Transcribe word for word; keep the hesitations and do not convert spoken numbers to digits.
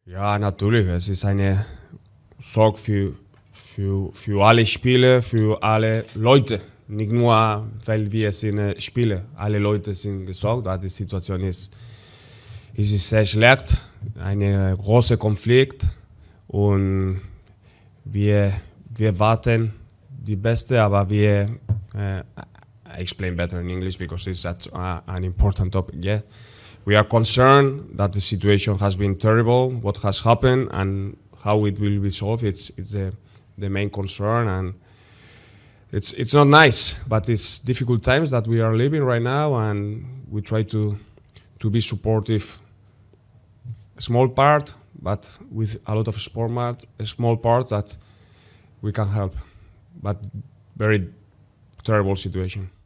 Ja, natürlich. Es ist eine Sorge für, für, für alle Spieler, für alle Leute. Nicht nur, weil wir sind äh, Spieler. Alle Leute sind gesorgt, weil die Situation ist, ist sehr schlecht. Ein großer Konflikt. Und wir, wir warten die Beste, aber wir... Uh, I explain better in English because it's that, uh, an important topic. Yeah, we are concerned that the situation has been terrible, what has happened, and how it will be solved. It's it's the the main concern, and it's it's not nice, but it's difficult times that we are living right now, and we try to to be supportive. A small part, but with a lot of smart, a small part that we can help, but very terrible situation.